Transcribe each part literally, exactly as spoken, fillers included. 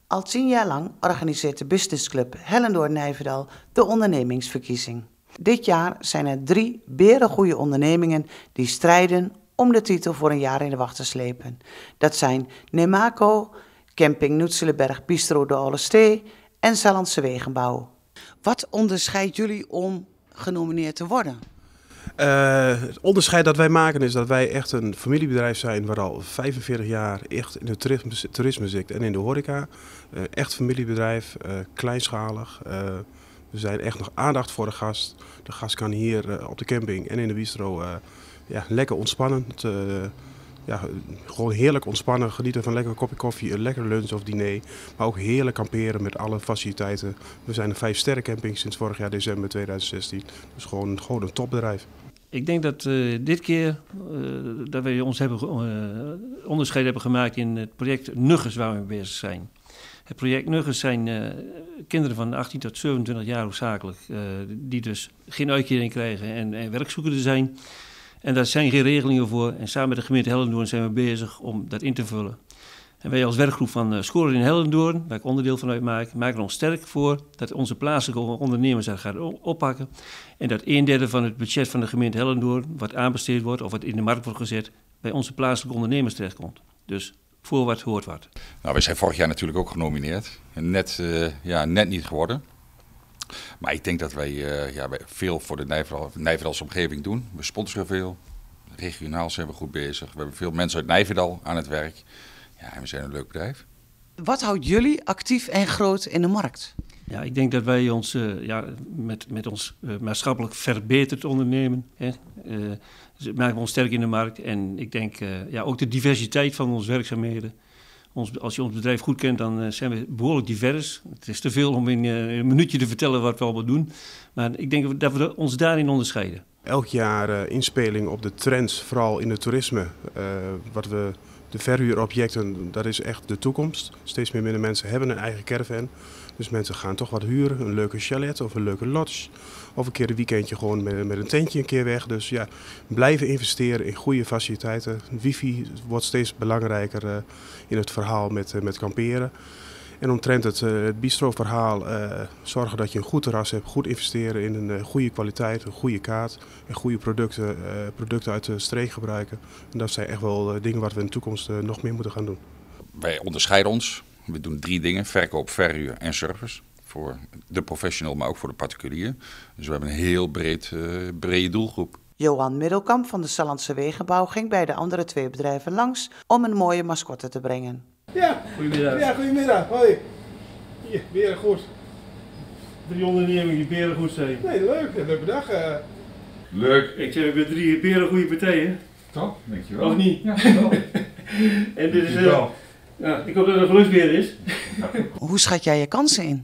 Al tien jaar lang organiseert de businessclub Hellendoorn-Nijverdal de ondernemingsverkiezing. Dit jaar zijn er drie berengoeie ondernemingen die strijden om de titel voor een jaar in de wacht te slepen. Dat zijn Nemaco, Camping Noetselenberg Bistro de Ollestee en Sallandse Wegenbouw. Wat onderscheidt jullie om genomineerd te worden? Uh, het onderscheid dat wij maken is dat wij echt een familiebedrijf zijn waar al vijfenveertig jaar echt in het toerisme, toerisme zit en in de horeca. Uh, echt familiebedrijf, uh, kleinschalig. Uh, we zijn echt nog aandacht voor de gast. De gast kan hier uh, op de camping en in de bistro uh, ja, lekker ontspannen. Het, uh, ja, gewoon heerlijk ontspannen, genieten van een lekker kopje koffie, een lekker lunch of diner. Maar ook heerlijk kamperen met alle faciliteiten. We zijn een vijf sterren camping sinds vorig jaar december tweeduizend zestien. Dus gewoon, gewoon een topbedrijf. Ik denk dat uh, dit keer uh, dat we ons hebben, uh, onderscheid hebben gemaakt in het project Nuggers waar we mee bezig zijn. Het project Nuggers zijn uh, kinderen van achttien tot zevenentwintig jaar hoofdzakelijk, uh, die dus geen uitkering krijgen en, en werkzoekenden zijn. En daar zijn geen regelingen voor. En samen met de gemeente Hellendoorn zijn we bezig om dat in te vullen. En wij als werkgroep van uh, Scoren in Hellendoorn, waar ik onderdeel van uitmaak, maken ons sterk voor dat onze plaatselijke ondernemers dat gaan oppakken. En dat een derde van het budget van de gemeente Hellendoorn, wat aanbesteed wordt of wat in de markt wordt gezet, bij onze plaatselijke ondernemers terechtkomt. Dus voor wat hoort wat. Nou, wij zijn vorig jaar natuurlijk ook genomineerd. Net, uh, ja, net niet geworden. Maar ik denk dat wij, uh, ja, wij veel voor de Nijverdal, Nijverdalse omgeving doen. We sponsoren veel. Regionaal zijn we goed bezig. We hebben veel mensen uit Nijverdal aan het werk. Ja, en we zijn een leuk bedrijf. Wat houdt jullie actief en groot in de markt? Ja, ik denk dat wij ons uh, ja, met, met ons uh, maatschappelijk verbeterd ondernemen. Hè. Uh, dus maken we ons sterk in de markt. En ik denk uh, ja, ook de diversiteit van onze werkzaamheden. Ons, als je ons bedrijf goed kent, dan uh, zijn we behoorlijk divers. Het is te veel om in uh, een minuutje te vertellen wat we allemaal doen. Maar ik denk dat we ons daarin onderscheiden. Elk jaar uh, inspeling op de trends, vooral in het toerisme. Uh, wat we, de verhuurobjecten, dat is echt de toekomst. Steeds meer minder mensen hebben een eigen caravan. Dus mensen gaan toch wat huren, een leuke chalet of een leuke lodge. Of een keer een weekendje gewoon met, met een tentje een keer weg. Dus ja, blijven investeren in goede faciliteiten. Wifi wordt steeds belangrijker uh, in het verhaal met, uh, met kamperen. En omtrent het, uh, het bistro-verhaal, uh, zorgen dat je een goed terras hebt. Goed investeren in een uh, goede kwaliteit, een goede kaart. En goede producten, uh, producten uit de streek gebruiken. En dat zijn echt wel uh, dingen waar we in de toekomst uh, nog meer moeten gaan doen. Wij onderscheiden ons. We doen drie dingen: verkoop, verhuur en service. Voor de professional, maar ook voor de particulier. Dus we hebben een heel breed, uh, brede doelgroep. Johan Middelkamp van de Sallandse Wegenbouw ging bij de andere twee bedrijven langs om een mooie mascotte te brengen. Ja, goedemiddag. Ja, goedemiddag. Hoi. Hier, berengoed. Drie ondernemingen die berengoed zijn. Nee, leuk. Een leuke dag. Uh... Leuk. Ik zeg, we hebben drie berengoede partijen. Toch? Dankjewel. Of niet? Ja, wel. En dit is... Uh, ja, ik hoop dat het een geluksbeer is. Hoe schat jij je kansen in?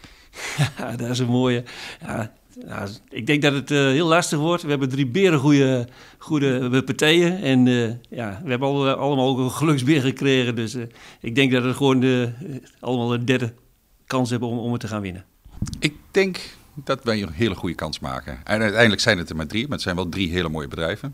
Ja, dat is een mooie. Ja, ja, ik denk dat het uh, heel lastig wordt. We hebben drie berengoede goede partijen. En uh, ja, we hebben al, allemaal ook een geluksbeer gekregen. Dus uh, ik denk dat we gewoon uh, allemaal een derde kans hebben om, om het te gaan winnen. Ik denk dat wij een hele goede kans maken. En uiteindelijk zijn het er maar drie, maar het zijn wel drie hele mooie bedrijven.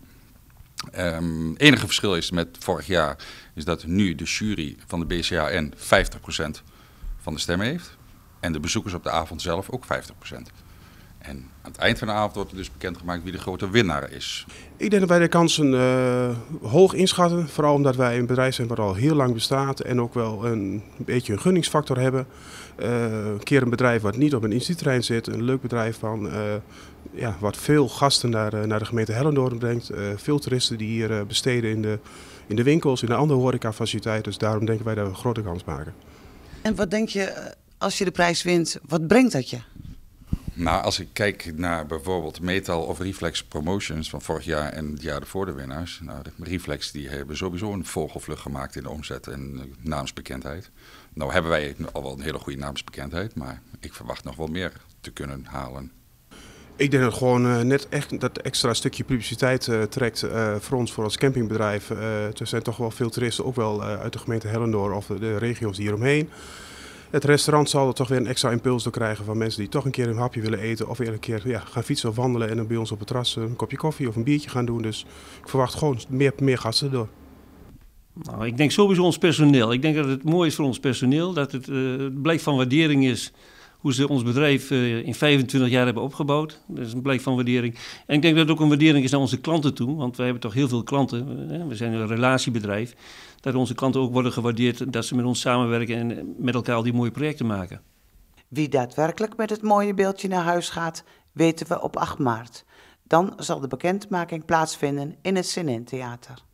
Um, het enige verschil is met vorig jaar is dat nu de jury van de B C A N vijftig procent van de stemmen heeft. En de bezoekers op de avond zelf ook vijftig procent. En aan het eind van de avond wordt er dus bekendgemaakt wie de grote winnaar is. Ik denk dat wij de kansen uh, hoog inschatten. Vooral omdat wij een bedrijf zijn wat al heel lang bestaat. En ook wel een beetje een gunningsfactor hebben. Uh, een keer een bedrijf wat niet op een instituutterrein zit. Een leuk bedrijf van, uh, ja, wat veel gasten naar, uh, naar de gemeente Hellendoorn brengt. Uh, veel toeristen die hier uh, besteden in de, in de winkels, in de andere horecafaciliteiten. Dus daarom denken wij dat we een grote kans maken. En wat denk je, als je de prijs wint, wat brengt dat je? Nou, als ik kijk naar bijvoorbeeld Metal of Reflex Promotions van vorig jaar en het jaar ervoor de winnaars. Nou, de Reflex die hebben sowieso een vogelvlucht gemaakt in de omzet en naamsbekendheid. Nou hebben wij al wel een hele goede naamsbekendheid, maar ik verwacht nog wel meer te kunnen halen. Ik denk dat gewoon uh, net echt dat extra stukje publiciteit uh, trekt uh, voor ons, voor als campingbedrijf. Uh, er zijn toch wel veel toeristen, ook wel uh, uit de gemeente Hellendoorn of de regio's hieromheen. Het restaurant zal er toch weer een extra impuls door krijgen van mensen die toch een keer een hapje willen eten. Of weer een keer ja, gaan fietsen of wandelen en dan bij ons op het terras een kopje koffie of een biertje gaan doen. Dus ik verwacht gewoon meer, meer gasten door. Nou, ik denk sowieso ons personeel. Ik denk dat het mooi is voor ons personeel. Dat het uh, blijk van waardering is hoe ze ons bedrijf uh, in vijfentwintig jaar hebben opgebouwd. Dat is een blijk van waardering. En ik denk dat het ook een waardering is naar onze klanten toe. Want wij hebben toch heel veel klanten. Hè? We zijn een relatiebedrijf. Dat onze klanten ook worden gewaardeerd. Dat ze met ons samenwerken en met elkaar al die mooie projecten maken. Wie daadwerkelijk met het mooie beeldje naar huis gaat, weten we op acht maart. Dan zal de bekendmaking plaatsvinden in het C N N Theater.